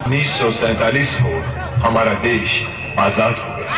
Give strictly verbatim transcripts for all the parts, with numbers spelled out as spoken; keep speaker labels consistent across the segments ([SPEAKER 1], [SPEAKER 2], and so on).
[SPEAKER 1] उन्नीस सौ सैतालीस को हमारा देश आजाद हो गया।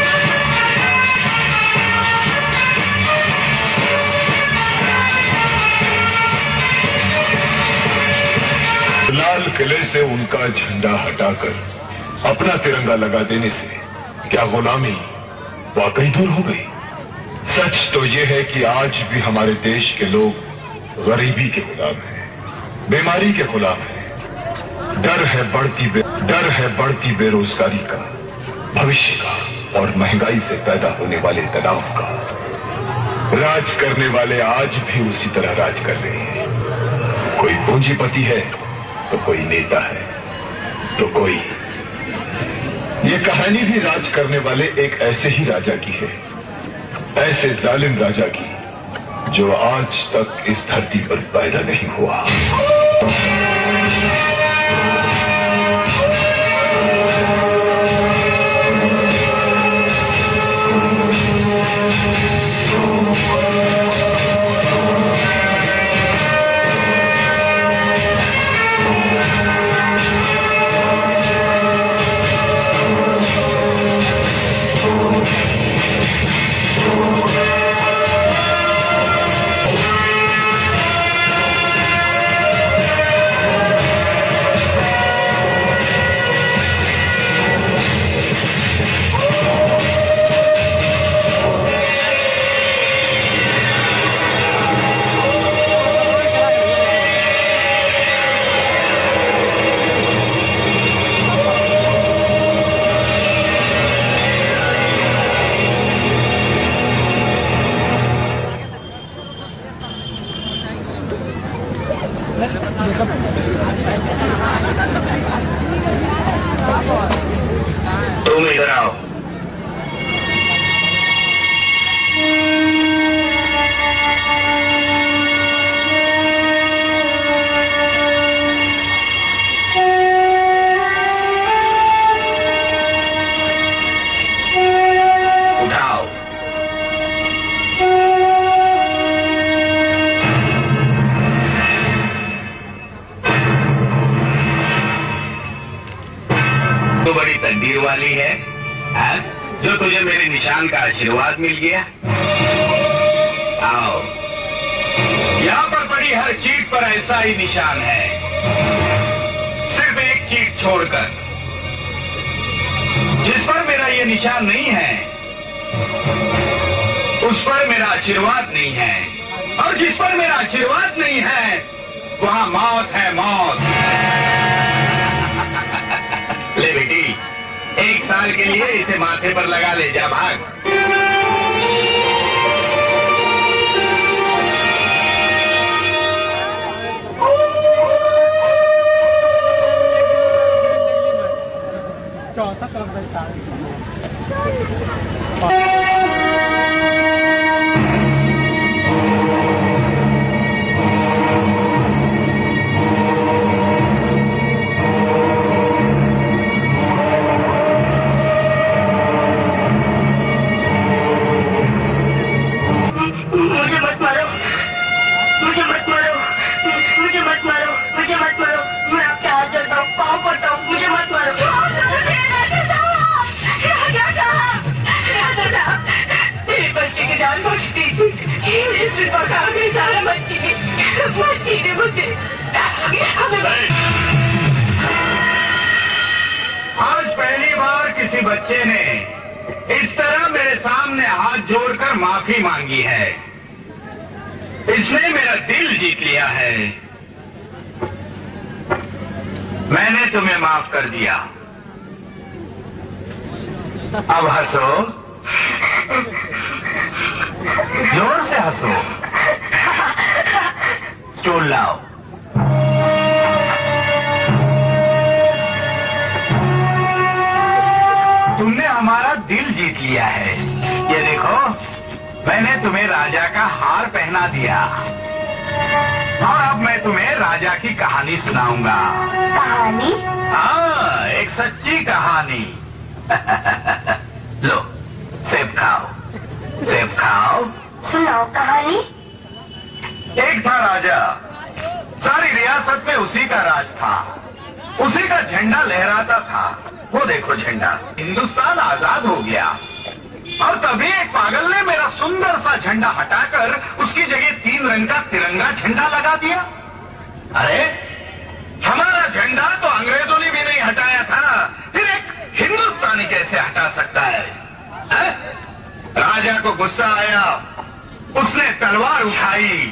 [SPEAKER 1] लाल किले से उनका झंडा हटाकर अपना तिरंगा लगा देने से क्या गुलामी वाकई दूर हो गई? सच तो यह है कि आज भी हमारे देश के लोग गरीबी के गुलाम हैं, बीमारी के गुलाम हैं। डर है बढ़ती बे, डर है बढ़ती बेरोजगारी का, भविष्य का और महंगाई से पैदा होने वाले तनाव का। राज करने वाले आज भी उसी तरह राज कर रहे हैं। कोई पूंजीपति है तो कोई नेता है तो कोई। ये कहानी भी राज करने वाले एक ऐसे ही राजा की है, ऐसे जालिम राजा की जो आज तक इस धरती पर पैदा नहीं हुआ।
[SPEAKER 2] तुम इधर आओ। उठाओ। तो बड़ी तकदीर वाली है, है जो तुझे मेरे निशान का आशीर्वाद मिल गया। आओ, यहाँ पर पड़ी हर चीट पर ऐसा ही निशान है, सिर्फ एक चीट छोड़कर। जिस पर मेरा ये निशान नहीं है उस पर मेरा आशीर्वाद नहीं है, और जिस पर मेरा आशीर्वाद नहीं है वहां मौत है, मौत। ले बेटी, एक साल के लिए इसे माथे पर लगा ले जा, भाग।
[SPEAKER 3] चौथा तरफ बैठा आज पहली बार किसी बच्चे ने इस तरह मेरे सामने हाथ जोड़कर माफी मांगी है। इसने मेरा दिल जीत लिया है। मैंने तुम्हें माफ कर दिया। अब हंसो, जोर से हंसो। स्टूल लाओ। तुमने हमारा दिल जीत लिया है। ये देखो, मैंने तुम्हें राजा का हार पहना दिया, और अब मैं तुम्हें राजा की कहानी सुनाऊंगा।
[SPEAKER 4] कहानी?
[SPEAKER 2] हाँ, एक सच्ची कहानी। लो, सेब खाओ, सेब खाओ।
[SPEAKER 4] सुनाओ कहानी।
[SPEAKER 2] एक था राजा, सारी रियासत में उसी का राज था।
[SPEAKER 3] उसी का झंडा लहराता था। वो देखो झंडा, हिंदुस्तान आजाद हो गया। और तभी एक पागल ने मेरा सुंदर सा झंडा हटाकर उसकी जगह तीन रंग का तिरंगा झंडा लगा दिया। अरे हमारा झंडा तो अंग्रेजों ने भी नहीं हटाया था, फिर एक हिंदुस्तानी कैसे हटा सकता है, है? राजा को गुस्सा आया, उसने तलवार उठाई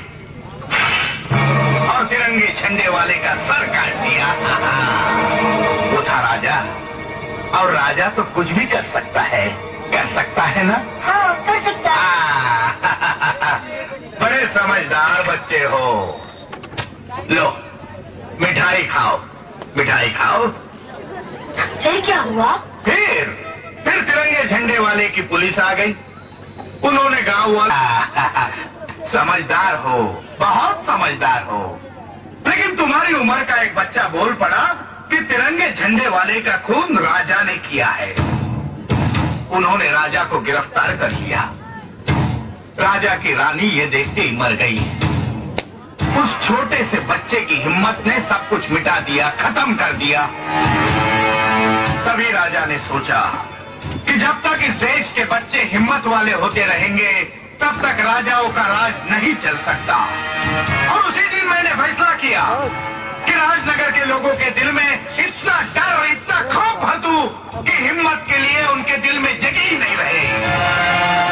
[SPEAKER 3] और तिरंगे झंडे वाले का सर काट दिया। वो था राजा, और राजा तो कुछ भी कर सकता है, कर सकता है ना?
[SPEAKER 4] हाँ, कर सकता है।
[SPEAKER 3] बड़े समझदार बच्चे हो। लो मिठाई खाओ, मिठाई खाओ।
[SPEAKER 4] फिर क्या हुआ?
[SPEAKER 3] फिर फिर तिरंगे झंडे वाले की पुलिस आ गई। उन्होंने गांव वाला समझदार हो, बहुत समझदार हो। लेकिन तुम्हारी उम्र का एक बच्चा बोल पड़ा कि तिरंगे झंडे वाले का खून राजा ने किया है। उन्होंने राजा को गिरफ्तार कर लिया। राजा की रानी ये देखते ही मर गई। उस छोटे से बच्चे की हिम्मत ने सब कुछ मिटा दिया, खत्म कर दिया। तभी राजा ने सोचा कि जब तक इस देश के बच्चे हिम्मत वाले होते रहेंगे तब तक राजाओं का राज नहीं चल सकता। और उसी दिन मैंने फैसला किया कि राजनगर के लोगों के दिल में इतना डर, इतना खौफ भर दूं कि हिम्मत के लिए उनके दिल में जगह ही नहीं रहे।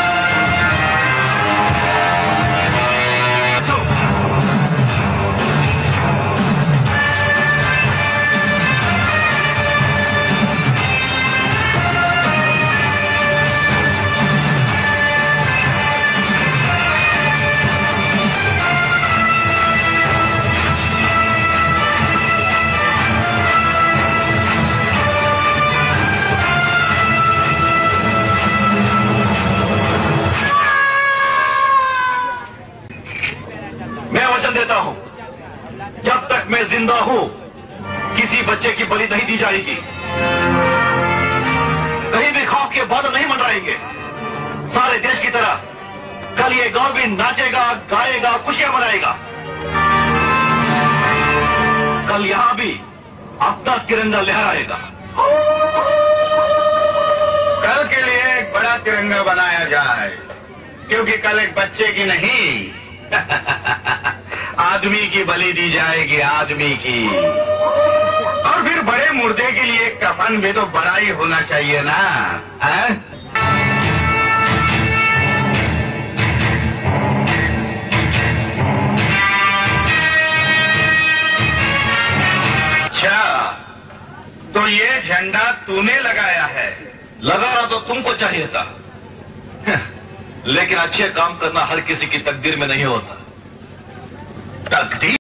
[SPEAKER 5] जब तक मैं जिंदा हूं किसी बच्चे की बलि नहीं दी जाएगी, कहीं भी खौफ के बादल नहीं मंडराएंगे। सारे देश की तरह कल ये गांव भी नाचेगा, गाएगा, खुशियां मनाएगा। कल यहां भी अपना तिरंगा लहराएगा।
[SPEAKER 3] कल के लिए एक बड़ा तिरंगा बनाया जाए, क्योंकि कल एक बच्चे की नहीं आदमी की बलि दी जाएगी, आदमी की। और फिर बड़े मुर्दे के लिए कफन भी तो बड़ा ही होना चाहिए ना, है? अच्छा, तो ये झंडा तूने लगाया है?
[SPEAKER 5] लगाना तो तुमको चाहिए था, लेकिन अच्छे काम करना हर किसी की तकदीर में नहीं होता।
[SPEAKER 3] तकदीर?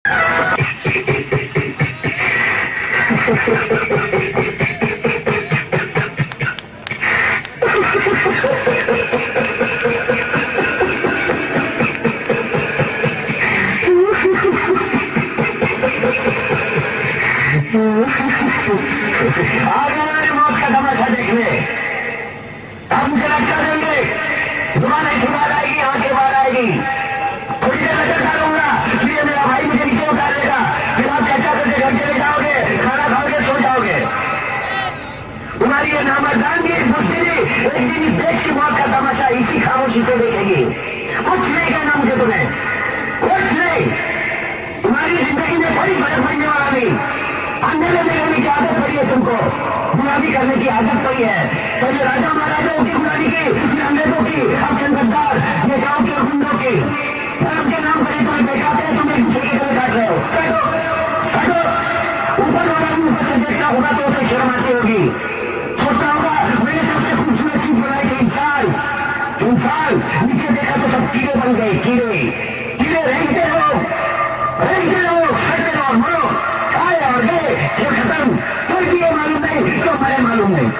[SPEAKER 6] मौत का तमाशा देखने हम मुझे लगता देंगे, दुकानें बाहर आएगी, आंखें बाहर आएगी। थोड़ी देर नजर डालूंगा, फिर मेरा भाई मुझे नीचे उतार लेगा, फिर आप चर्चा करके घर चले जाओगे, खाना खाओगे, सो जाओगे। तुम्हारी ये नामर्दानगी, मुश्किल एक दिन इस देश की मौत का तमाशा इसी खामोशी से देखेगी। कुछ नहीं कहना मुझे तुम्हें, कुछ नहीं। तुम्हारी जिंदगी में कोई फर्क पड़ने वाला नहीं। अंधेरे में रहने की आदत पड़ी है तुमको, गुलामी करने की आदत पड़ी है। पहले राजा महाराजाओं की गुलामी की, फिर अंग्रेजों की, अब चंद्रदार नेताओं की और गुंडों की। धर्म के नाम पर तुम्हें बैठाते हैं, तुम एक दूसरे के गले काट रहे हो। बैठो बैठो, ऊपर वाला भी ऊपर से देखना होगा तो उसे शर्म आती होगी। सोचता होगा मैंने सबसे खूबसूरत चीज बनाई कि इंसान, इंसान नीचे देखा तो सब कीड़े बन गए, कीड़े कीड़े रेंगते रहो, रेंगते रहो, करते रहो, मरो, आए और गए, खेल खत्म। कोई भी ये मालूम नहीं तो मरे मालूम नहीं।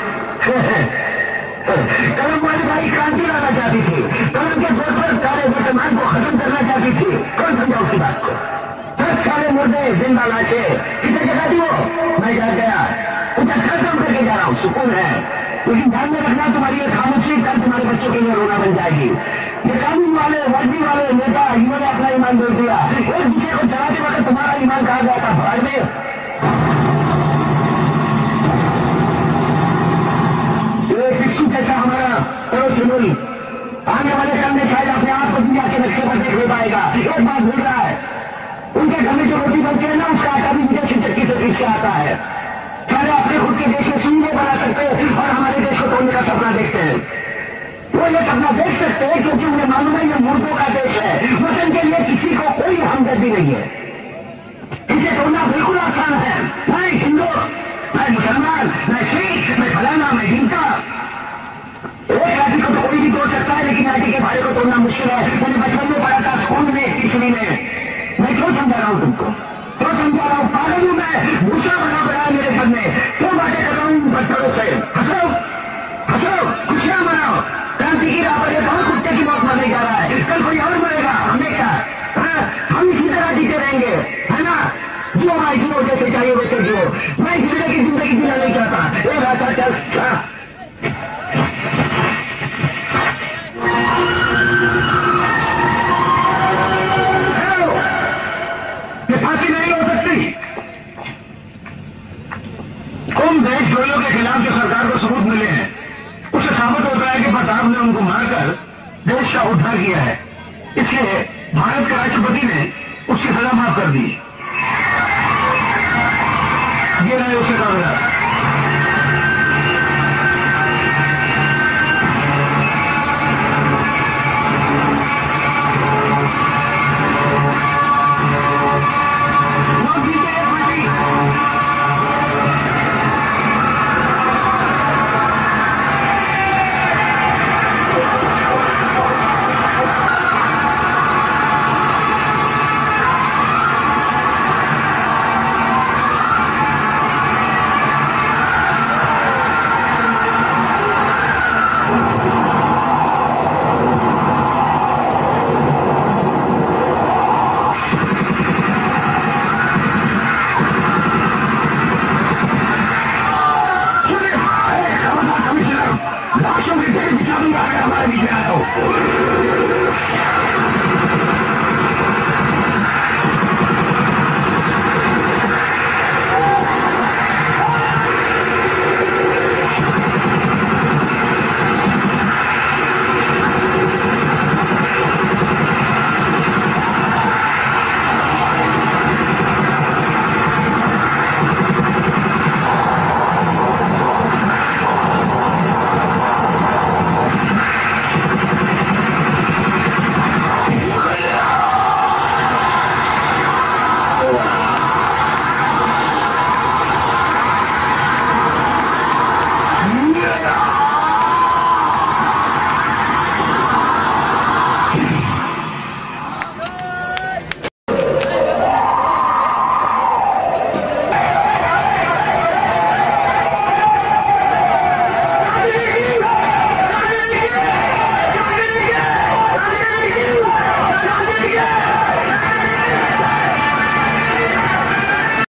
[SPEAKER 6] कलम वाली भाई क्रांति लाना चाहती थी, कलम के जोर पर सारे वर्तमान को खत्म करना चाहती थी। कौन समझा उसकी बात को? दस सारे मुर्दे जिंदा लाके किसे जगा दी? वो मैं जा गया, कुछ अच्छा काम करके जा रहा हूँ, सुकून है। लेकिन ध्यान में रखना, तुम्हारी ये खामोशी कल तुम्हारे बच्चों के लिए रोना बन जाएगी। ये कानून वाले, वर्दी वाले नेता, इन्होंने अपना ईमान बोल दिया। एक दूसरे को चलाते वक्त तुम्हारा ईमान कहा गया था भाड़ में। और हमारे देश को तोड़ने का सपना देखते हैं। वो ये सपना देख सकते हैं क्योंकि उन्हें मालूम है ये मूर्खों का देश है। वतन के लिए किसी को कोई हमदर्दी नहीं है। इसे तोड़ना बिल्कुल आसान है। मैं हिंदू, मैं मुसलमान, मैं सिख, मैं फलाना, मैं हिंसा। एक लाठी को तो कोई भी तोड़ सकता है, लेकिन लाठी के भारे को तोड़ना मुश्किल है। मैंने बचपन में पढ़ा था स्कूल में, तीसरी में। मैं क्यों समझा रहा हूं तुमको? क्यों समझा रहा हूं? पागल हूं मैं? भूसा बना पड़ा है मेरे घर में। क्यों बातें कर रहा हूं उन पत्थरों से? हंसो, हंसो, खुशियां मनाओ। क्रांति की राह पर एक और कुत्ते की मौत मरने जा रहा है। कल कोई और मरेगा, हमने क्या? हाँ, हम इसी तरह जीते रहेंगे, है ना? जो भाई जियो, जैसे चाहिए वैसे जियो। मैं जिंदगी की जिंदगी जीना नहीं चाहता। एक रास्ता चल। फांसी नहीं हो सकती। उन देशद्रोहियों के खिलाफ जो सरकार को सबूत मिले हैं, उससे साबित होता है कि प्रताप ने उनको मारकर देश का उद्धार किया है। इसलिए भारत के राष्ट्रपति ने उसकी सजा माफ कर दी। ये रहे उसके कागजात।